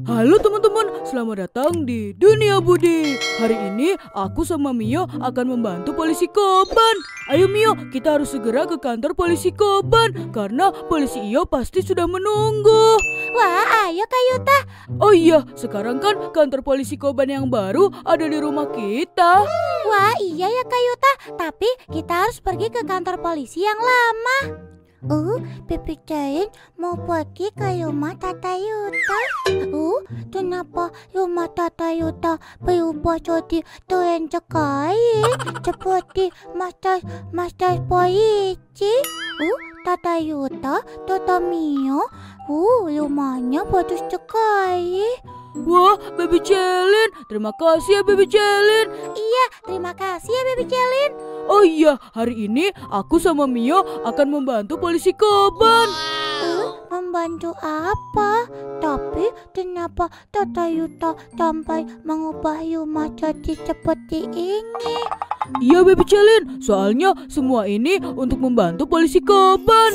Halo teman-teman, selamat datang di Dunia Budi. Hari ini aku sama Mio akan membantu polisi Koban. Ayo Mio, kita harus segera ke kantor polisi Koban karena polisi Iyo pasti sudah menunggu. Wah, ayo Kak Yuta. Oh iya, sekarang kan kantor polisi Koban yang baru ada di rumah kita. Wah, iya ya Kak Yuta, tapi kita harus pergi ke kantor polisi yang lama. Pipi Cain mau pergi ke rumah Tata Yuta. Kenapa rumah Tata Yuta berubah jadi keren sekali? Seperti master polisi. Tata Yuta, Tata Mio. Rumahnya bagus sekali. Wah, Baby Celin, terima kasih ya Baby Celin. Iya, terima kasih ya Baby Celin. Oh iya, hari ini aku sama Mio akan membantu polisi Koban. Membantu apa? Tapi kenapa Tata Yuta sampai mengubah rumah jadi seperti ini? Iya Baby Celin, soalnya semua ini untuk membantu polisi Koban.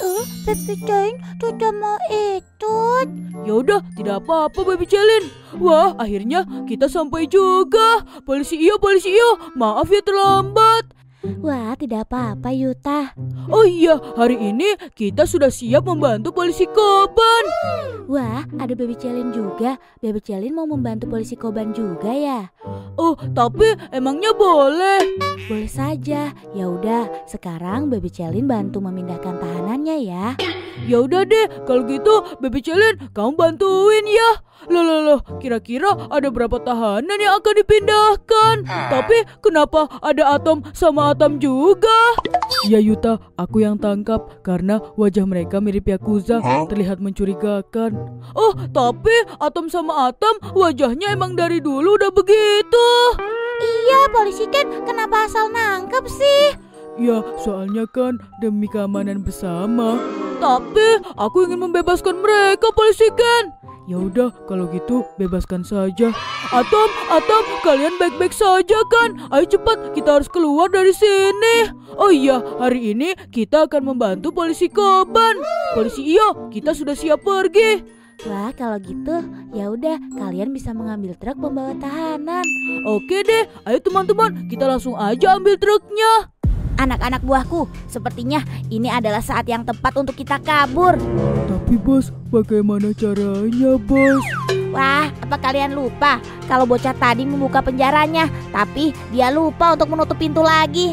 Baby Celin sudah mau ikut. Yaudah, tidak apa-apa Baby Celin. Wah, akhirnya kita sampai juga. Polisi Iyo, maaf ya terlambat. Wah, tidak apa-apa Yuta. Oh iya, hari ini kita sudah siap membantu polisi Koban. Wah, ada Baby Celin juga. Baby Celin mau membantu polisi Koban juga ya? Oh, tapi emangnya boleh? Boleh saja. Ya udah, sekarang Baby Celin bantu memindahkan tahanannya ya. Ya udah deh, kalau gitu Baby Celin kamu bantuin ya. Loh, kira-kira ada berapa tahanan yang akan dipindahkan? Tapi kenapa ada Atom sama Atom juga? Ya Yuta, aku yang tangkap karena wajah mereka mirip Yakuza, terlihat mencurigakan. Oh, tapi Atom sama Atom wajahnya emang dari dulu udah begitu. Iya, polisi Ken, kenapa asal nangkep sih? Ya, soalnya kan demi keamanan bersama. Tapi aku ingin membebaskan mereka, polisi Ken. Ya udah, kalau gitu bebaskan saja. Atom, kalian baik-baik saja kan? Ayo cepat, kita harus keluar dari sini. Oh iya, hari ini kita akan membantu polisi Koban. Polisi Iyo, kita sudah siap pergi. Wah, kalau gitu ya udah, kalian bisa mengambil truk pembawa tahanan. Oke deh, ayo teman-teman, kita langsung aja ambil truknya. Anak-anak buahku, sepertinya ini adalah saat yang tepat untuk kita kabur. Tapi bos, bagaimana caranya bos? Wah, apa kalian lupa kalau bocah tadi membuka penjaranya, tapi dia lupa untuk menutup pintu lagi.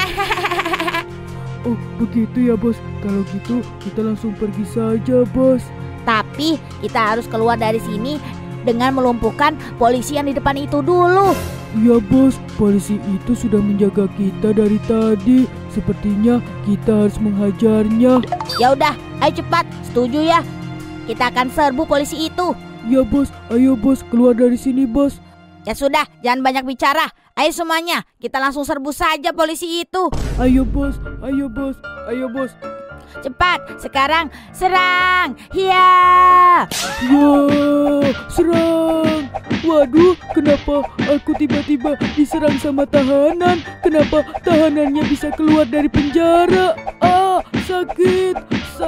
Oh, begitu ya bos. Kalau gitu kita langsung pergi saja bos. Tapi kita harus keluar dari sini dengan melumpuhkan polisi yang di depan itu dulu. Iya bos, polisi itu sudah menjaga kita dari tadi. Sepertinya kita harus menghajarnya. Ya udah, ayo cepat. Setuju ya? Kita akan serbu polisi itu. Ya bos, ayo bos, keluar dari sini bos. Ya sudah, jangan banyak bicara. Ayo semuanya, kita langsung serbu saja polisi itu. Ayo bos, ayo bos, ayo bos. Cepat, sekarang serang. Hiya! Ya, serang. Waduh, kenapa aku tiba-tiba diserang sama tahanan? Kenapa tahanannya bisa keluar dari penjara? Ah, sakit.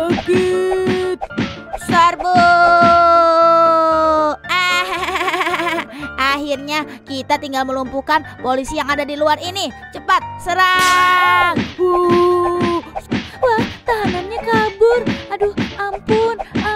Serbu! Akhirnya kita tinggal melumpuhkan polisi yang ada di luar ini. Cepat, serang! Wah, tahanannya kabur. Aduh, ampun.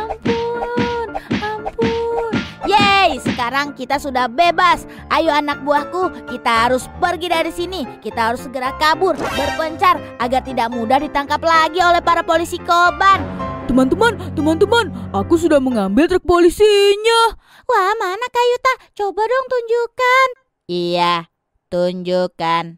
Yeay, sekarang kita sudah bebas. Ayo anak buahku, kita harus pergi dari sini. Kita harus segera kabur, berpencar agar tidak mudah ditangkap lagi oleh para polisi Koban. Teman-teman, aku sudah mengambil truk polisinya. Wah, mana Kak Yuta? Coba dong tunjukkan. Iya, tunjukkan.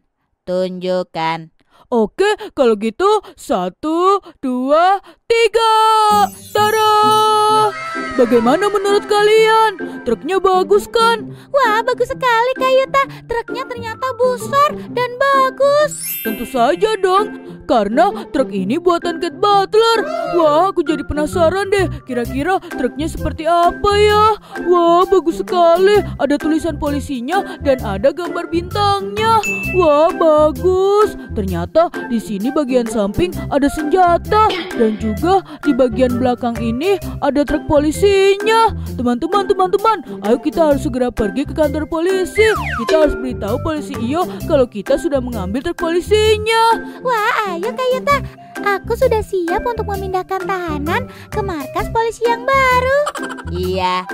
Oke, kalau gitu 1, 2, 3. Tara! Bagaimana menurut kalian? Truknya bagus kan? Wah, bagus sekali Kak Yuta. Truknya ternyata besar dan bagus. Tentu saja dong, karena truk ini buatan Cat Butler. Wah, aku jadi penasaran deh, kira-kira truknya seperti apa ya? Wah, bagus sekali. Ada tulisan polisinya dan ada gambar bintangnya. Wah, bagus. Ternyata di sini bagian samping ada senjata dan juga di bagian belakang ini ada truk polisinya. Teman-teman, ayo kita harus segera pergi ke kantor polisi. Kita harus beritahu polisi Iyo kalau kita sudah mengambil truk polisinya. Wah, ayo Kak Yuta. Aku sudah siap untuk memindahkan tahanan ke markas polisi yang baru. Iya.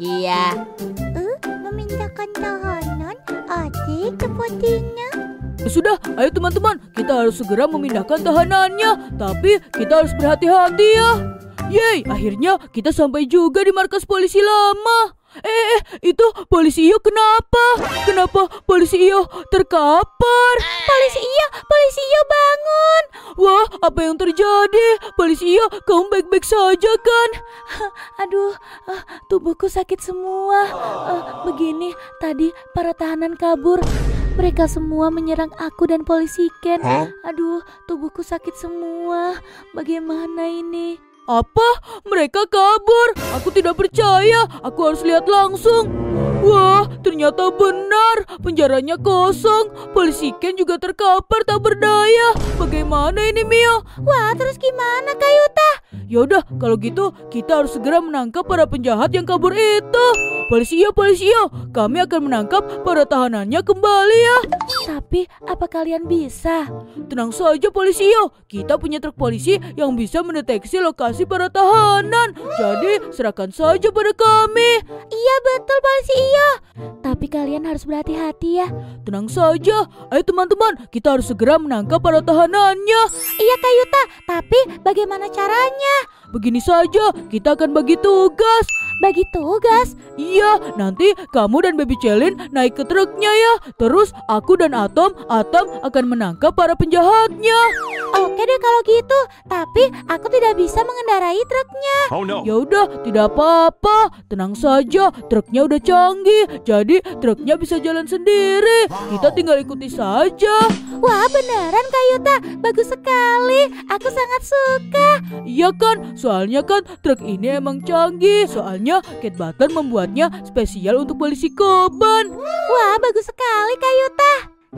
Memindahkan tahanan? Asik sepertinya. Sudah, ayo teman-teman, kita harus segera memindahkan tahanannya. Tapi kita harus berhati-hati ya. Yeay, akhirnya kita sampai juga di markas polisi lama. Itu polisi Iyo kenapa? Kenapa polisi Iyo terkapar? Polisi Iyo bangun. Wah, apa yang terjadi? Polisi Iyo, kamu baik-baik saja kan? Aduh, tubuhku sakit semua. Begini, tadi para tahanan kabur. Mereka semua menyerang aku dan polisi Ken. Aduh, tubuhku sakit semua. Bagaimana ini? Apa? Mereka kabur? Aku tidak percaya. Aku harus lihat langsung. Wah, ternyata benar. Penjaranya kosong. Polisi Ken juga terkapar tak berdaya. Bagaimana ini, Mio? Wah, terus gimana Kak Yuta? Yaudah, kalau gitu kita harus segera menangkap para penjahat yang kabur itu. Polisi Iyo, kami akan menangkap para tahanannya kembali ya. Tapi, apa kalian bisa? Tenang saja polisi Iyo, kita punya truk polisi yang bisa mendeteksi lokasi para tahanan. Jadi, serahkan saja pada kami. Iya betul polisi Iyo. Tapi kalian harus berhati-hati ya. Tenang saja, ayo teman-teman, kita harus segera menangkap para tahanannya. Iya Kak Yuta, tapi bagaimana caranya? Begini saja, kita akan bagi tugas. Bagi tugas? Iya, nanti kamu dan Baby Celin naik ke truknya ya. Terus aku dan Atom akan menangkap para penjahatnya. Oke deh kalau gitu, tapi aku tidak bisa mengendarai truknya. Oh no. Ya udah, tidak apa-apa. Tenang saja, truknya udah canggih. Jadi truknya bisa jalan sendiri. Kita tinggal ikuti saja. Wah beneran Kak Yuta, bagus sekali. Aku sangat suka. Iya kan, soalnya kan truk ini emang canggih. Soalnya Cat Button membuatnya spesial untuk polisi Koban. Wah bagus sekali Kak Yuta.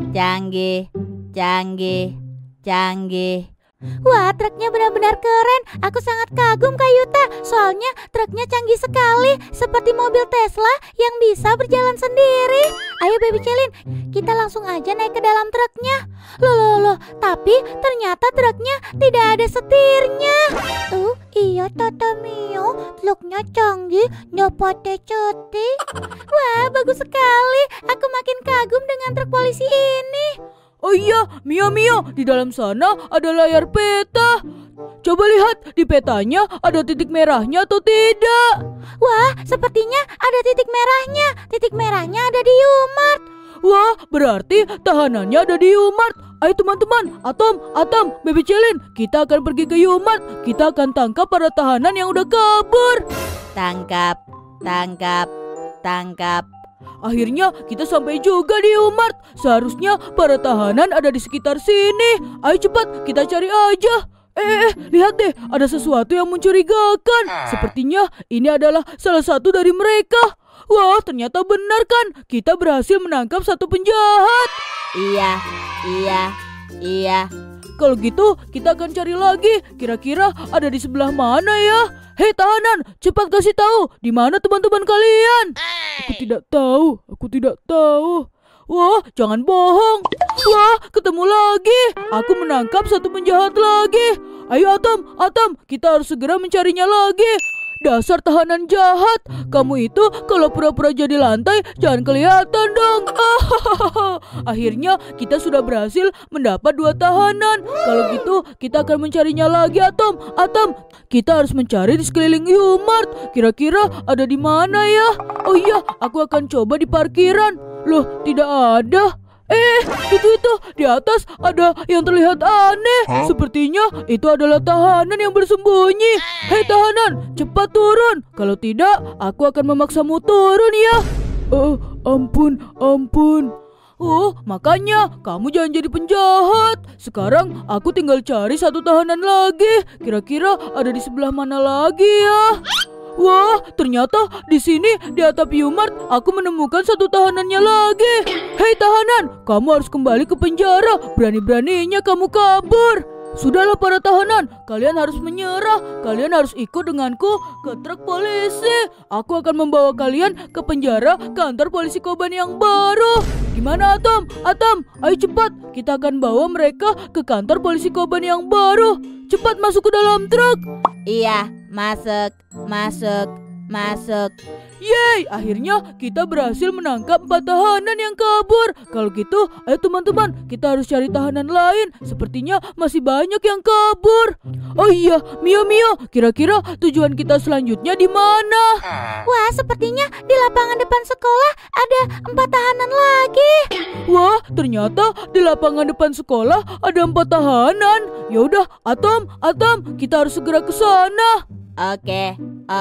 Canggih. Wah truknya benar-benar keren. Aku sangat kagum Kak Yuta. Soalnya truknya canggih sekali, seperti mobil Tesla yang bisa berjalan sendiri. Ayo Baby Celin, kita langsung aja naik ke dalam truknya. Loh, tapi ternyata truknya tidak ada setirnya. Iya Tata Mio, truknya canggih, dapat setir. Wah bagus sekali. Aku makin kagum dengan truk polisi ini. Oh iya, Mio, di dalam sana ada layar peta. Coba lihat di petanya ada titik merahnya atau tidak. Wah, sepertinya ada titik merahnya. Titik merahnya ada di U-Mart. Wah, berarti tahanannya ada di U-Mart. Ayo teman-teman, Atom, Baby Celin, kita akan pergi ke U-Mart. Kita akan tangkap para tahanan yang udah kabur. Tangkap. Akhirnya kita sampai juga di U-Mart. Seharusnya para tahanan ada di sekitar sini. Ayo cepat, kita cari aja. Lihat deh, ada sesuatu yang mencurigakan. Sepertinya ini adalah salah satu dari mereka. Wah, ternyata benar kan? Kita berhasil menangkap satu penjahat. Iya. Kalau gitu, kita akan cari lagi. Kira-kira ada di sebelah mana ya? Hei tahanan, cepat kasih tahu di mana teman-teman kalian. Aku tidak tahu. Wah, jangan bohong. Wah, ketemu lagi. Aku menangkap satu penjahat lagi. Ayo Atom, kita harus segera mencarinya lagi. Dasar tahanan jahat. Kamu itu kalau pura-pura jadi lantai jangan kelihatan dong. Akhirnya kita sudah berhasil mendapat 2 tahanan. Kalau gitu kita akan mencarinya lagi Atom, kita harus mencari di sekeliling U-Mart. Kira-kira ada di mana ya? Oh iya, aku akan coba di parkiran. Loh, tidak ada. Itu di atas ada yang terlihat aneh. Sepertinya itu adalah tahanan yang bersembunyi. Hei tahanan, cepat turun. Kalau tidak, aku akan memaksamu turun ya. Ampun. Makanya kamu jangan jadi penjahat. Sekarang aku tinggal cari satu tahanan lagi. Kira-kira ada di sebelah mana lagi ya? Wah, ternyata di sini di atap Yumart aku menemukan satu tahanannya lagi. Hei tahanan, kamu harus kembali ke penjara. Berani-beraninya kamu kabur. Sudahlah para tahanan, kalian harus menyerah. Kalian harus ikut denganku ke truk polisi. Aku akan membawa kalian ke penjara kantor polisi Koban yang baru. Gimana Atom? Atom, ayo cepat. Kita akan bawa mereka ke kantor polisi Koban yang baru. Cepat masuk ke dalam truk. Iya, masuk. Yeay, akhirnya kita berhasil menangkap 4 tahanan yang kabur. Kalau gitu, ayo teman-teman, kita harus cari tahanan lain. Sepertinya masih banyak yang kabur. Oh iya, Mio, kira-kira tujuan kita selanjutnya di mana? Wah, sepertinya di lapangan depan sekolah ada 4 tahanan lagi. Wah, ternyata di lapangan depan sekolah ada 4 tahanan. Ya udah, Atom, kita harus segera ke sana. Oke.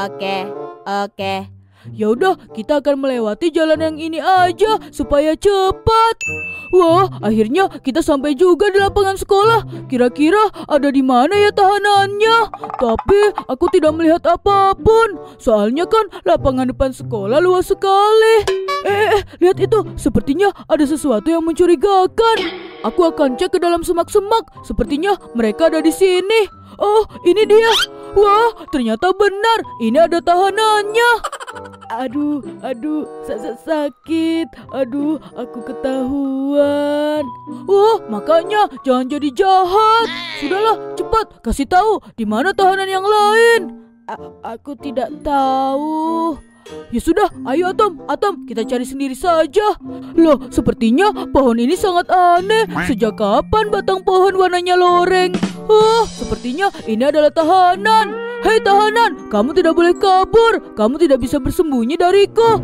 Ya udah, kita akan melewati jalan yang ini aja supaya cepat. Wah, akhirnya kita sampai juga di lapangan sekolah. Kira-kira ada di mana ya tahanannya? Tapi aku tidak melihat apapun. Soalnya kan lapangan depan sekolah luas sekali. Lihat itu, sepertinya ada sesuatu yang mencurigakan. Aku akan cek ke dalam semak-semak. Sepertinya mereka ada di sini. Oh, ini dia. Wah, ternyata benar. Ini ada tahanannya. Aduh, sakit. Aduh, aku ketahuan. Oh, makanya jangan jadi jahat. Sudahlah, cepat kasih tahu di mana tahanan yang lain. Aku tidak tahu. Ya sudah, ayo Atom, kita cari sendiri saja. Loh, sepertinya pohon ini sangat aneh. Sejak kapan batang pohon warnanya loreng? Sepertinya ini adalah tahanan. Hei tahanan, kamu tidak boleh kabur. Kamu tidak bisa bersembunyi dariku.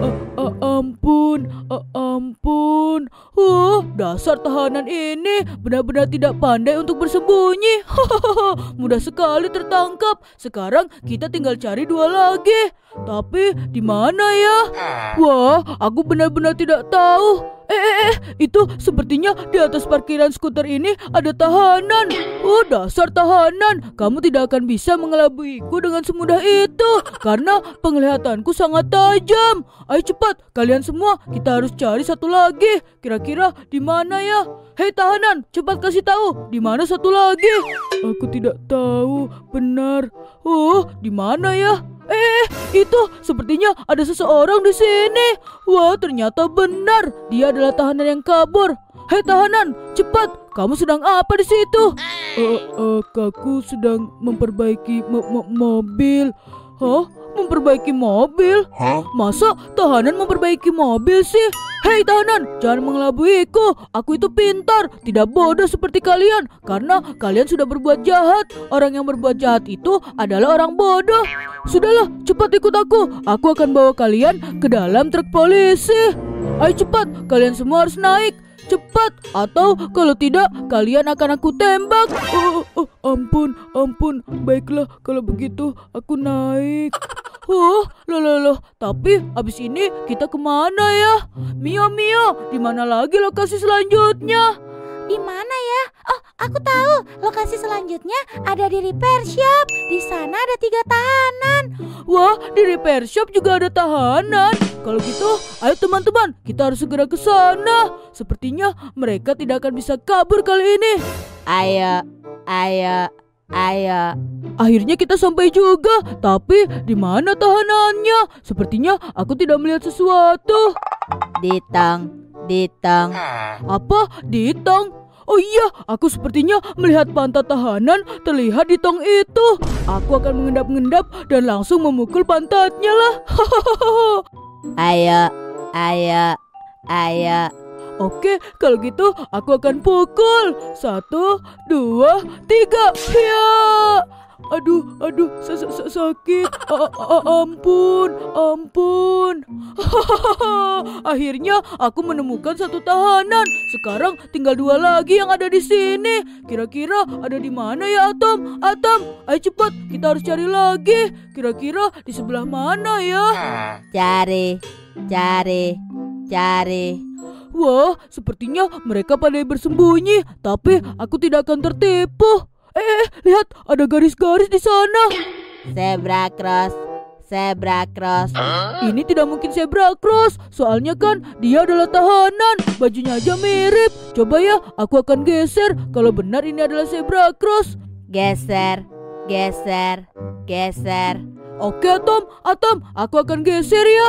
Ampun. Dasar tahanan ini benar-benar tidak pandai untuk bersembunyi. Mudah sekali tertangkap. Sekarang kita tinggal cari 2 lagi. Tapi di mana ya? Wah, aku benar-benar tidak tahu. Itu sepertinya di atas parkiran skuter ini ada tahanan. Dasar tahanan, kamu tidak akan bisa mengelabuiku dengan semudah itu karena penglihatanku sangat tajam. Ayo cepat, kalian semua, kita harus cari satu lagi. Kira-kira di mana ya? Hei tahanan, cepat kasih tahu di mana satu lagi. Aku tidak tahu, benar. Di mana ya? Itu sepertinya ada seseorang di sini. Wah, ternyata benar. Dia adalah tahanan yang kabur. Hei tahanan, cepat. Kamu sedang apa di situ? Aku sedang memperbaiki mobil. Hah? Memperbaiki mobil? Masa tahanan memperbaiki mobil sih? Hei tahanan, jangan mengelabuiku. Aku itu pintar, tidak bodoh seperti kalian. Karena kalian sudah berbuat jahat. Orang yang berbuat jahat itu adalah orang bodoh. Sudahlah, cepat ikut aku. Aku akan bawa kalian ke dalam truk polisi. Ayo cepat, kalian semua harus naik. Cepat, atau kalau tidak kalian akan aku tembak. Ampun. Baiklah, kalau begitu aku naik. Loh. Tapi abis ini kita kemana ya? Mio, di mana lagi lokasi selanjutnya? Di mana ya? Oh, aku tahu. Lokasi selanjutnya ada di repair shop. Di sana ada 3 tahanan. Wah, di repair shop juga ada tahanan. Kalau gitu, ayo teman-teman, kita harus segera ke sana. Sepertinya mereka tidak akan bisa kabur kali ini. Ayo. Akhirnya kita sampai juga. Tapi di mana tahanannya? Sepertinya aku tidak melihat sesuatu. Di tong. Apa? Di tong? Oh iya, aku sepertinya melihat pantat tahanan terlihat di tong itu. Aku akan mengendap-endap dan langsung memukul pantatnya lah. Ayo. Oke, kalau gitu aku akan pukul. 1, 2, 3. Ya. Aduh, sakit. Ampun. Akhirnya aku menemukan satu tahanan. Sekarang tinggal 2 lagi yang ada di sini. Kira-kira ada di mana ya Atom? Ayo cepat, kita harus cari lagi. Kira-kira di sebelah mana ya? Cari. Wah, sepertinya mereka pandai bersembunyi. Tapi aku tidak akan tertipu. Lihat, ada garis-garis di sana. Zebra cross. zebra cross. Ini tidak mungkin zebra cross, soalnya kan dia adalah tahanan. Bajunya aja mirip. Coba ya, aku akan geser kalau benar ini adalah zebra cross. Geser, geser, geser. Oke Atom, aku akan geser ya.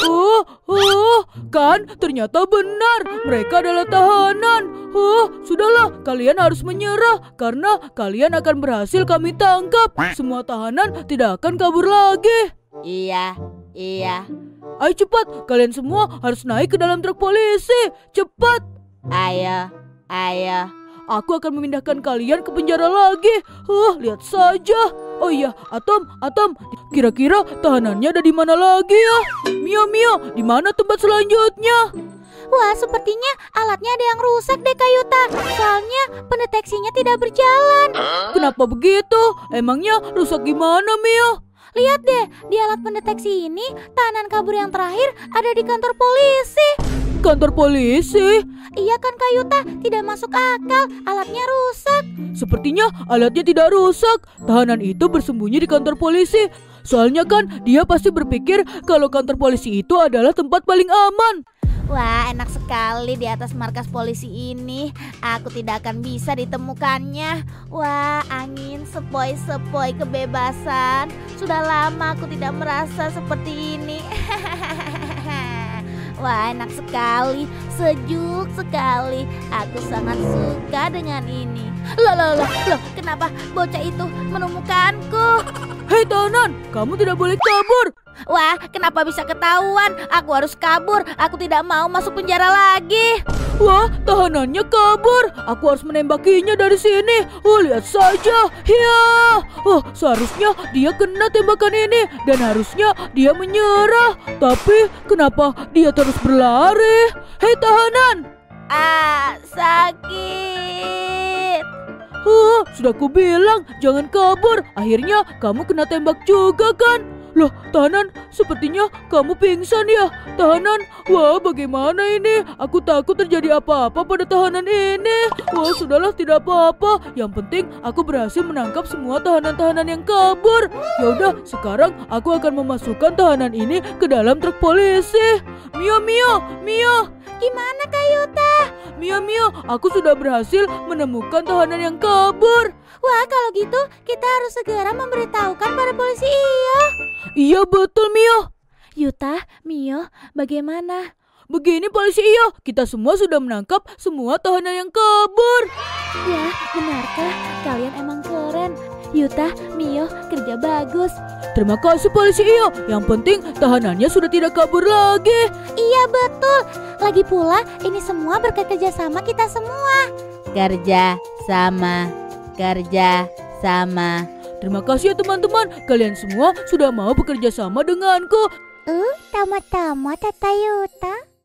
Kan ternyata benar, mereka adalah tahanan. Sudahlah, kalian harus menyerah karena kalian akan berhasil kami tangkap. Semua tahanan tidak akan kabur lagi. Iya. Ayo cepat, kalian semua harus naik ke dalam truk polisi. Cepat. Ayo. Aku akan memindahkan kalian ke penjara lagi. Lihat saja. Oh iya, Atom, kira-kira tahanannya ada di mana lagi ya? Mio, di mana tempat selanjutnya? Wah, sepertinya alatnya ada yang rusak deh Kak Yuta. Soalnya pendeteksinya tidak berjalan. Kenapa begitu? Emangnya rusak gimana, Mio? Lihat deh, di alat pendeteksi ini tahanan kabur yang terakhir ada di kantor polisi. Kantor polisi? Iya kan Kak Yuta, tidak masuk akal, alatnya rusak. Sepertinya alatnya tidak rusak. Tahanan itu bersembunyi di kantor polisi. Soalnya kan dia pasti berpikir kalau kantor polisi itu adalah tempat paling aman. Wah, enak sekali di atas markas polisi ini. Aku tidak akan bisa ditemukannya. Wah, angin sepoi-sepoi kebebasan. Sudah lama aku tidak merasa seperti ini. Wah, enak sekali, sejuk sekali. Aku sangat suka dengan ini. Loh, kenapa bocah itu menemukanku? Hei tahanan, kamu tidak boleh kabur. Wah, kenapa bisa ketahuan? Aku harus kabur, aku tidak mau masuk penjara lagi. Wah, tahanannya kabur. Aku harus menembakinya dari sini. Lihat saja. Ya. Seharusnya dia kena tembakan ini dan harusnya dia menyerah. Tapi kenapa dia terus berlari? Hei tahanan. Sakit. Sudah kubilang jangan kabur. Akhirnya kamu kena tembak juga kan? Loh, tahanan, sepertinya kamu pingsan ya. Tahanan, wah bagaimana ini? Aku takut terjadi apa-apa pada tahanan ini. Wah, sudahlah, tidak apa-apa. Yang penting aku berhasil menangkap semua tahanan-tahanan yang kabur. Yaudah, sekarang aku akan memasukkan tahanan ini ke dalam truk polisi. Mio. Gimana Kak Yuta? Mio, aku sudah berhasil menemukan tahanan yang kabur. Wah, kalau gitu kita harus segera memberitahukan pada polisi. Iya betul Mio. Yuta, Mio, bagaimana? Begini polisi Iyo, kita semua sudah menangkap semua tahanan yang kabur. Wah, benarkah? Kalian emang keren. Yuta, Mio, kerja bagus. Terima kasih polisi Iyo. Yang penting tahanannya sudah tidak kabur lagi. Iya betul. Lagi pula ini semua berkat kerjasama kita semua. Kerja sama. Terima kasih ya teman-teman. Kalian semua sudah mau bekerja sama denganku. Tama-tama Tata Yuta.